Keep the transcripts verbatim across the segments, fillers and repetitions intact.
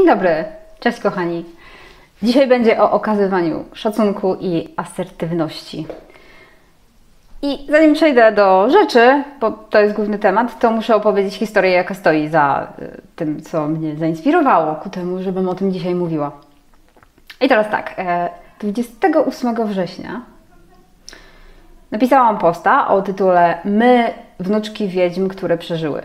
Dzień dobry, cześć kochani. Dzisiaj będzie o okazywaniu szacunku i asertywności. I zanim przejdę do rzeczy, bo to jest główny temat, to muszę opowiedzieć historię, jaka stoi za tym, co mnie zainspirowało ku temu, żebym o tym dzisiaj mówiła. I teraz tak, dwudziestego ósmego września napisałam posta o tytule My, wnuczki wiedźm, które przeżyły.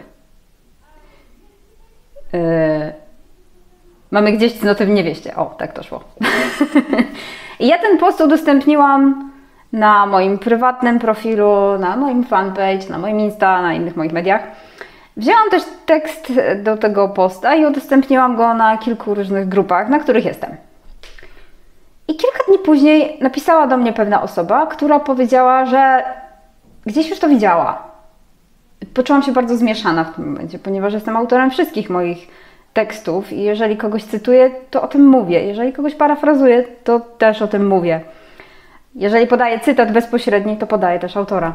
Yy, mamy gdzieś cnoty w niewieście. O, tak to szło. I ja ten post udostępniłam na moim prywatnym profilu, na moim fanpage, na moim Insta, na innych moich mediach. Wzięłam też tekst do tego posta i udostępniłam go na kilku różnych grupach, na których jestem. I kilka dni później napisała do mnie pewna osoba, która powiedziała, że gdzieś już to widziała. Poczułam się bardzo zmieszana w tym momencie, ponieważ jestem autorem wszystkich moich tekstów i jeżeli kogoś cytuję, to o tym mówię. Jeżeli kogoś parafrazuję, to też o tym mówię. Jeżeli podaję cytat bezpośredni, to podaję też autora.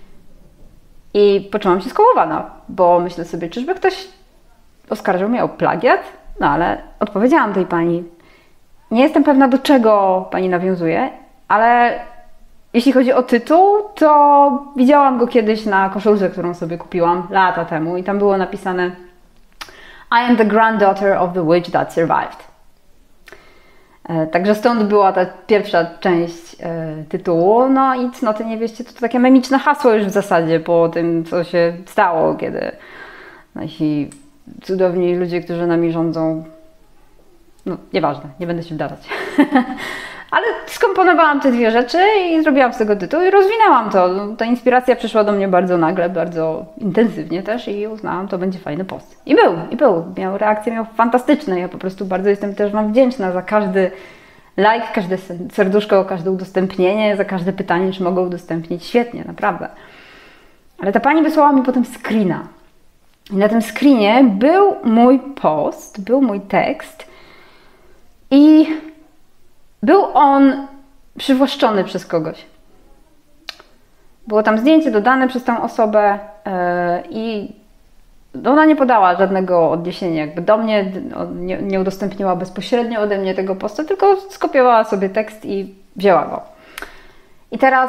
I poczułam się skołowana, bo myślę sobie, czyżby ktoś oskarżył mnie o plagiat? No ale odpowiedziałam tej pani. Nie jestem pewna, do czego pani nawiązuje, ale jeśli chodzi o tytuł, to widziałam go kiedyś na koszulce, którą sobie kupiłam lata temu i tam było napisane I am the granddaughter of the witch that survived. E, także stąd była ta pierwsza część e, tytułu. No i cnoty niewieście to, to takie memiczne hasło już w zasadzie po tym, co się stało, kiedy nasi cudowni ludzie, którzy nami rządzą, no nieważne, nie będę się wdawać. Ale skomponowałam te dwie rzeczy i zrobiłam z tego tytuł i rozwinęłam to. Ta inspiracja przyszła do mnie bardzo nagle, bardzo intensywnie też i uznałam, to będzie fajny post. I był, i był. Miał reakcje, miał fantastyczne. Ja po prostu bardzo jestem też Wam wdzięczna za każdy like, każde serduszko, każde udostępnienie, za każde pytanie, czy mogę udostępnić. Świetnie, naprawdę. Ale ta pani wysłała mi potem screena. I na tym screenie był mój post, był mój tekst i był on przywłaszczony przez kogoś. Było tam zdjęcie dodane przez tę osobę yy, i ona nie podała żadnego odniesienia jakby do mnie, nie, nie udostępniła bezpośrednio ode mnie tego posta, tylko skopiowała sobie tekst i wzięła go. I teraz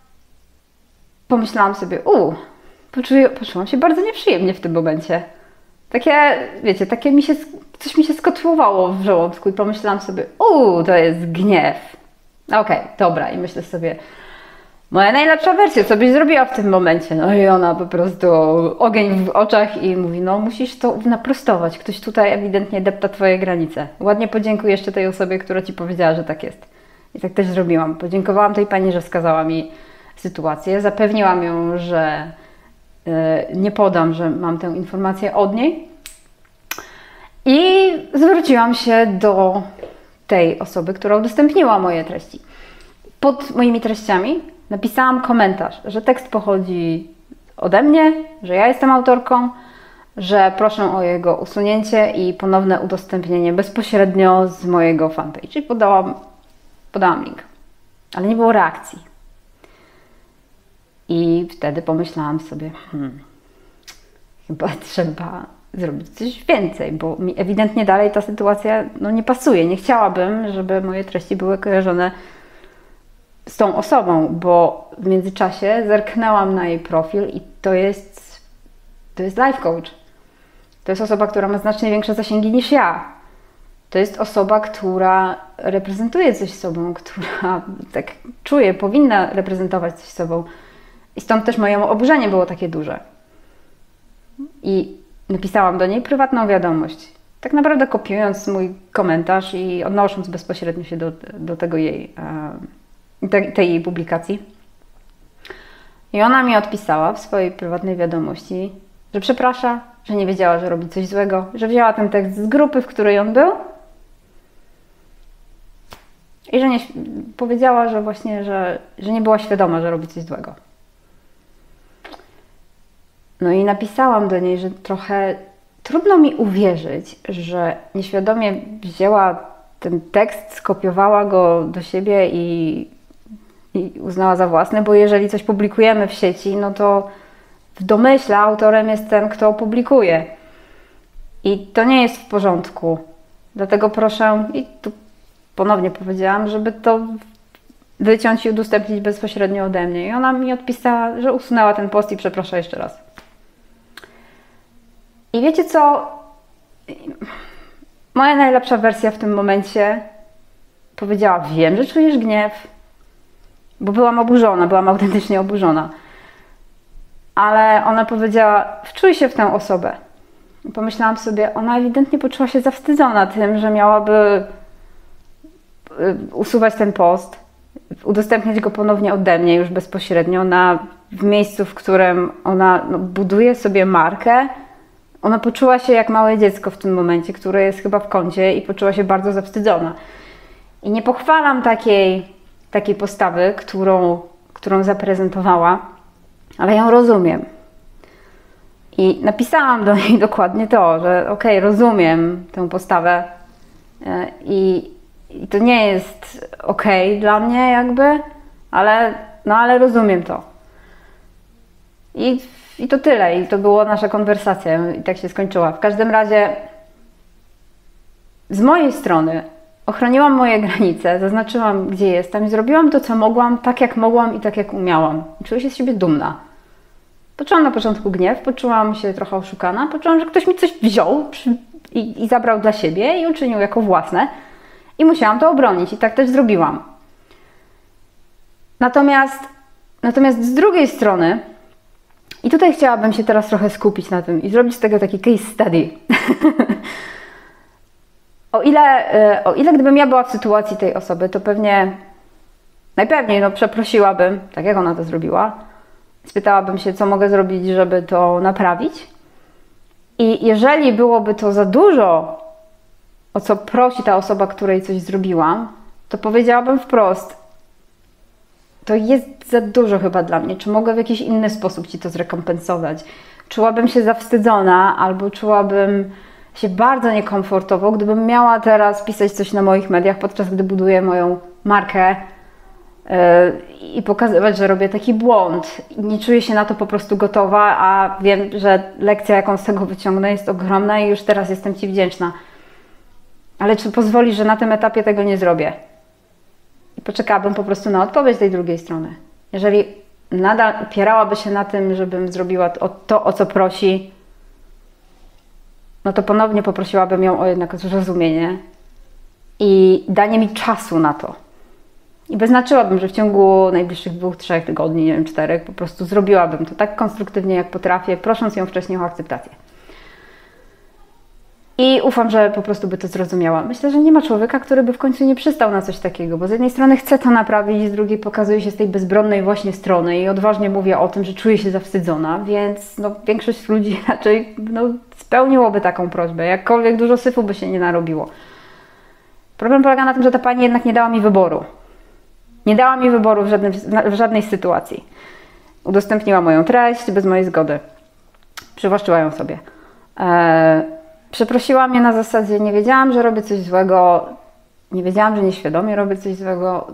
pomyślałam sobie, uuu, poczuję, poczułam się bardzo nieprzyjemnie w tym momencie. Takie, wiecie, takie mi się, coś mi się skotłowało w żołądku i pomyślałam sobie, uuu, to jest gniew. Okej, okay, dobra. I myślę sobie, moja najlepsza wersja, co byś zrobiła w tym momencie? No i ona po prostu ogień w oczach i mówi, no musisz to naprostować. Ktoś tutaj ewidentnie depta twoje granice. Ładnie podziękuj jeszcze tej osobie, która ci powiedziała, że tak jest. I tak też zrobiłam. Podziękowałam tej pani, że wskazała mi sytuację. Zapewniłam ją, że nie podam, że mam tę informację od niej i zwróciłam się do tej osoby, która udostępniła moje treści. Pod moimi treściami napisałam komentarz, że tekst pochodzi ode mnie, że ja jestem autorką, że proszę o jego usunięcie i ponowne udostępnienie bezpośrednio z mojego fanpage. Czyli podałam, podałam link, ale nie było reakcji. I wtedy pomyślałam sobie, hmm, chyba trzeba zrobić coś więcej, bo mi ewidentnie dalej ta sytuacja no, nie pasuje. Nie chciałabym, żeby moje treści były kojarzone z tą osobą, bo w międzyczasie zerknęłam na jej profil i to jest, to jest life coach. To jest osoba, która ma znacznie większe zasięgi niż ja. To jest osoba, która reprezentuje coś sobą, która tak czuje, powinna reprezentować coś sobą. I stąd też moje oburzenie było takie duże. I napisałam do niej prywatną wiadomość. Tak naprawdę kopiując mój komentarz i odnosząc bezpośrednio się do, do tego jej, te, tej jej publikacji. I ona mi odpisała w swojej prywatnej wiadomości, że przeprasza, że nie wiedziała, że robi coś złego, że wzięła ten tekst z grupy, w której on był. I że nie, powiedziała, że właśnie, że, że nie była świadoma, że robi coś złego. No i napisałam do niej, że trochę trudno mi uwierzyć, że nieświadomie wzięła ten tekst, skopiowała go do siebie i, i uznała za własny, bo jeżeli coś publikujemy w sieci, no to w domyśle autorem jest ten, kto publikuje. I to nie jest w porządku. Dlatego proszę, i tu ponownie powiedziałam, żeby to wyciąć i udostępnić bezpośrednio ode mnie. I ona mi odpisała, że usunęła ten post i przeprasza jeszcze raz. I wiecie co? Moja najlepsza wersja w tym momencie powiedziała, wiem, że czujesz gniew, bo byłam oburzona, byłam autentycznie oburzona. Ale ona powiedziała, wczuj się w tę osobę. I pomyślałam sobie, ona ewidentnie poczuła się zawstydzona tym, że miałaby usuwać ten post, udostępniać go ponownie ode mnie już bezpośrednio na, w miejscu, w którym ona no, buduje sobie markę. Ona poczuła się jak małe dziecko w tym momencie, które jest chyba w kącie i poczuła się bardzo zawstydzona. I nie pochwalam takiej, takiej postawy, którą, którą zaprezentowała, ale ją rozumiem. I napisałam do niej dokładnie to, że okej, okay, rozumiem tę postawę i, i to nie jest okej okay dla mnie jakby, ale, no ale rozumiem to. I, I to tyle. I to była nasza konwersacja i tak się skończyła. W każdym razie z mojej strony ochroniłam moje granice, zaznaczyłam, gdzie jestem i zrobiłam to, co mogłam, tak jak mogłam i tak jak umiałam. I czuję się z siebie dumna. Poczułam na początku gniew, poczułam się trochę oszukana, poczułam, że ktoś mi coś wziął i, i zabrał dla siebie i uczynił jako własne i musiałam to obronić i tak też zrobiłam. Natomiast, natomiast z drugiej strony, i tutaj chciałabym się teraz trochę skupić na tym i zrobić z tego taki case study. o, ile, o ile gdybym ja była w sytuacji tej osoby, to pewnie, najpewniej no, przeprosiłabym, tak jak ona to zrobiła, spytałabym się, co mogę zrobić, żeby to naprawić. I jeżeli byłoby to za dużo, o co prosi ta osoba, której coś zrobiłam, to powiedziałabym wprost, to jest za dużo chyba dla mnie. Czy mogę w jakiś inny sposób Ci to zrekompensować? Czułabym się zawstydzona albo czułabym się bardzo niekomfortowo, gdybym miała teraz pisać coś na moich mediach, podczas gdy buduję moją markę i pokazywać, że robię taki błąd. I nie czuję się na to po prostu gotowa, a wiem, że lekcja, jaką z tego wyciągnę, jest ogromna i już teraz jestem Ci wdzięczna. Ale czy pozwolisz, że na tym etapie tego nie zrobię? I poczekałabym po prostu na odpowiedź tej drugiej strony. Jeżeli nadal opierałaby się na tym, żebym zrobiła to, to o co prosi, no to ponownie poprosiłabym ją o jednak zrozumienie i danie mi czasu na to. I wyznaczyłabym, że w ciągu najbliższych dwóch, trzech tygodni, nie wiem, czterech, po prostu zrobiłabym to tak konstruktywnie, jak potrafię, prosząc ją wcześniej o akceptację. I ufam, że po prostu by to zrozumiała. Myślę, że nie ma człowieka, który by w końcu nie przystał na coś takiego, bo z jednej strony chcę to naprawić, z drugiej pokazuje się z tej bezbronnej właśnie strony i odważnie mówię o tym, że czuję się zawstydzona, więc no, większość ludzi raczej no, spełniłoby taką prośbę, jakkolwiek dużo syfu by się nie narobiło. Problem polega na tym, że ta pani jednak nie dała mi wyboru. Nie dała mi wyboru w, żadnym, w żadnej sytuacji. Udostępniła moją treść bez mojej zgody. Przywłaszczyła ją sobie. Eee, przeprosiła mnie na zasadzie, nie wiedziałam, że robię coś złego, nie wiedziałam, że nieświadomie robię coś złego.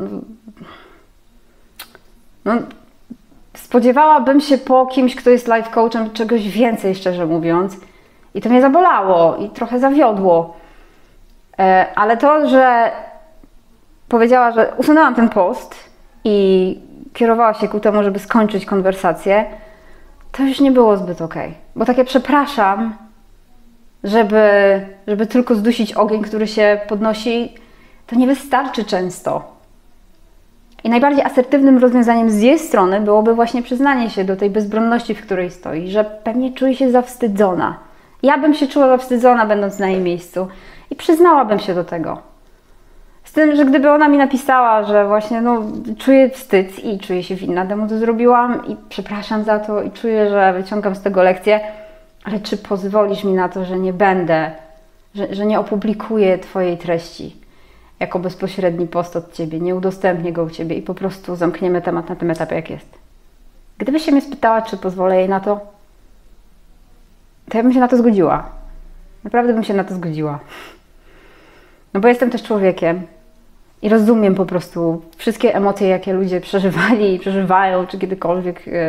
No, spodziewałabym się po kimś, kto jest life coachem, czegoś więcej, szczerze mówiąc. I to mnie zabolało i trochę zawiodło. Eee, ale to, że powiedziała, że usunęłam ten post i kierowała się ku temu, żeby skończyć konwersację, to już nie było zbyt okej. Bo takie przepraszam, żeby, żeby tylko zdusić ogień, który się podnosi, to nie wystarczy często. I najbardziej asertywnym rozwiązaniem z jej strony byłoby właśnie przyznanie się do tej bezbronności, w której stoi, że pewnie czuje się zawstydzona. Ja bym się czuła zawstydzona, będąc na jej miejscu i przyznałabym się do tego. Z tym, że gdyby ona mi napisała, że właśnie no, czuję wstyd i czuję się winna temu, co zrobiłam i przepraszam za to i czuję, że wyciągam z tego lekcję, ale czy pozwolisz mi na to, że nie będę, że, że nie opublikuję Twojej treści jako bezpośredni post od Ciebie, nie udostępnię go u Ciebie i po prostu zamkniemy temat na tym etapie, jak jest. Gdybyś się mnie spytała, czy pozwolę jej na to, to ja bym się na to zgodziła. Naprawdę bym się na to zgodziła. No bo jestem też człowiekiem i rozumiem po prostu wszystkie emocje, jakie ludzie przeżywali i przeżywają, czy kiedykolwiek yy,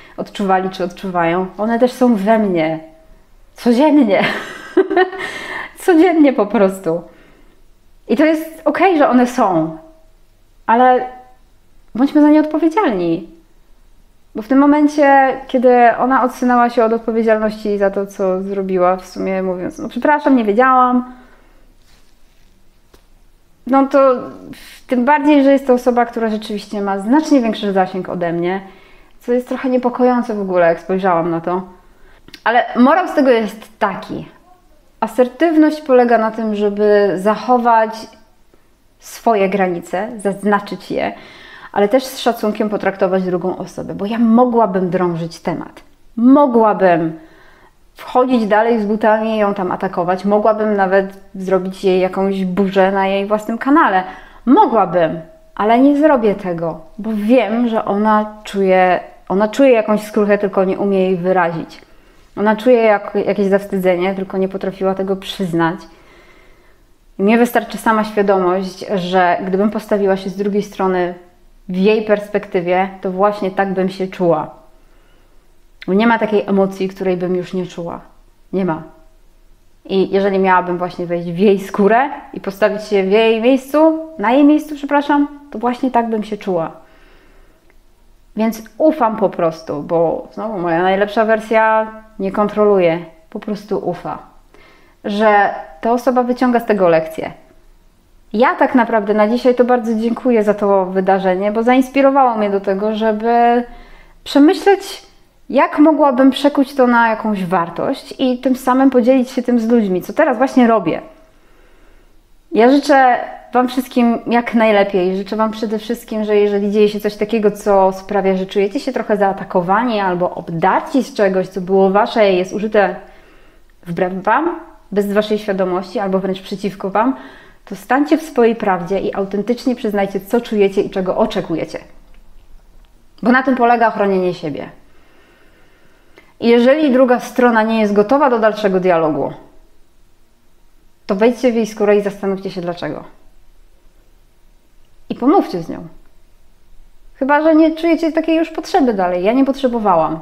odczuwali, czy odczuwają. One też są we mnie. Codziennie. Codziennie po prostu. I to jest okej, że one są, ale bądźmy za nie odpowiedzialni. Bo w tym momencie, kiedy ona odsunęła się od odpowiedzialności za to, co zrobiła, w sumie mówiąc, no przepraszam, nie wiedziałam, no to tym bardziej, że jest to osoba, która rzeczywiście ma znacznie większy zasięg ode mnie, co jest trochę niepokojące w ogóle, jak spojrzałam na to. Ale morał z tego jest taki. Asertywność polega na tym, żeby zachować swoje granice, zaznaczyć je, ale też z szacunkiem potraktować drugą osobę, bo ja mogłabym drążyć temat. Mogłabym wchodzić dalej z butami i ją tam atakować. Mogłabym nawet zrobić jej jakąś burzę na jej własnym kanale. Mogłabym, ale nie zrobię tego, bo wiem, że ona czuje, ona czuje jakąś skruchę, tylko nie umie jej wyrazić. Ona czuje jak, jakieś zawstydzenie, tylko nie potrafiła tego przyznać. I mnie wystarczy sama świadomość, że gdybym postawiła się z drugiej strony w jej perspektywie, to właśnie tak bym się czuła. Bo nie ma takiej emocji, której bym już nie czuła. Nie ma. I jeżeli miałabym właśnie wejść w jej skórę i postawić się w jej miejscu, na jej miejscu, przepraszam, to właśnie tak bym się czuła. Więc ufam po prostu, bo znowu moja najlepsza wersja nie kontroluje, po prostu ufa. Że ta osoba wyciąga z tego lekcję. Ja tak naprawdę na dzisiaj to bardzo dziękuję za to wydarzenie, bo zainspirowało mnie do tego, żeby przemyśleć, jak mogłabym przekuć to na jakąś wartość i tym samym podzielić się tym z ludźmi, co teraz właśnie robię. Ja życzę Wam wszystkim jak najlepiej. Życzę Wam przede wszystkim, że jeżeli dzieje się coś takiego, co sprawia, że czujecie się trochę zaatakowani albo obdarci z czegoś, co było Wasze i jest użyte wbrew Wam, bez Waszej świadomości albo wręcz przeciwko Wam, to stańcie w swojej prawdzie i autentycznie przyznajcie, co czujecie i czego oczekujecie. Bo na tym polega ochronienie siebie. I jeżeli druga strona nie jest gotowa do dalszego dialogu, to wejdźcie w jej skórę i zastanówcie się dlaczego. I pomówcie z nią. Chyba że nie czujecie takiej już potrzeby dalej. Ja nie potrzebowałam.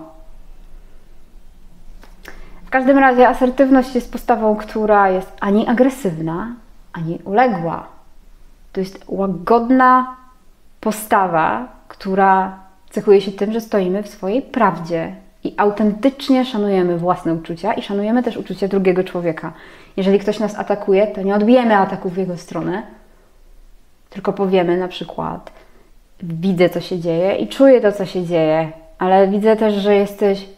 W każdym razie asertywność jest postawą, która jest ani agresywna, ani uległa. To jest łagodna postawa, która cechuje się tym, że stoimy w swojej prawdzie i autentycznie szanujemy własne uczucia i szanujemy też uczucia drugiego człowieka. Jeżeli ktoś nas atakuje, to nie odbijemy ataków w jego stronę, tylko powiemy na przykład: widzę, co się dzieje i czuję to, co się dzieje, ale widzę też, że jesteś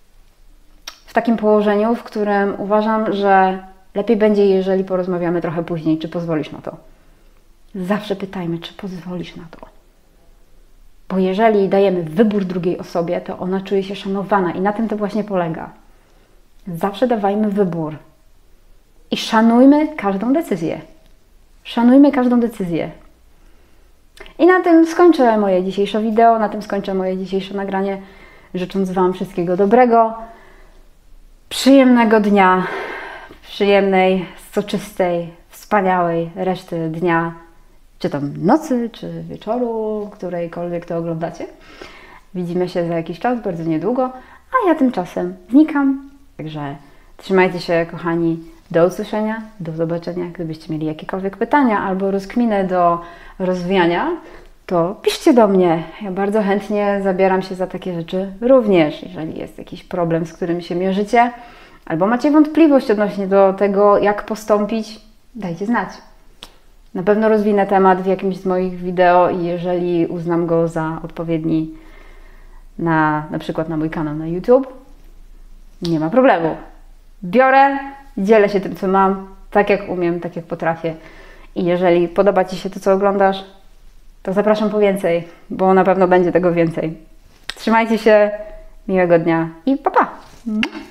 w takim położeniu, w którym uważam, że lepiej będzie, jeżeli porozmawiamy trochę później. Czy pozwolisz na to? Zawsze pytajmy, czy pozwolisz na to. Bo jeżeli dajemy wybór drugiej osobie, to ona czuje się szanowana i na tym to właśnie polega. Zawsze dawajmy wybór. I szanujmy każdą decyzję. Szanujmy każdą decyzję. I na tym skończę moje dzisiejsze wideo, na tym skończę moje dzisiejsze nagranie, życząc Wam wszystkiego dobrego, przyjemnego dnia, przyjemnej, soczystej, wspaniałej reszty dnia, czy tam nocy, czy wieczoru, którejkolwiek to oglądacie. Widzimy się za jakiś czas, bardzo niedługo, a ja tymczasem znikam. Także trzymajcie się, kochani. Do usłyszenia, do zobaczenia. Gdybyście mieli jakiekolwiek pytania albo rozkminy do rozwijania, to piszcie do mnie. Ja bardzo chętnie zabieram się za takie rzeczy również. Jeżeli jest jakiś problem, z którym się mierzycie, albo macie wątpliwość odnośnie do tego, jak postąpić, dajcie znać. Na pewno rozwinę temat w jakimś z moich wideo i jeżeli uznam go za odpowiedni na, na przykład na mój kanał na YouTube, nie ma problemu. Biorę, dzielę się tym, co mam, tak jak umiem, tak jak potrafię. I jeżeli podoba Ci się to, co oglądasz, to zapraszam po więcej, bo na pewno będzie tego więcej. Trzymajcie się, miłego dnia i pa pa!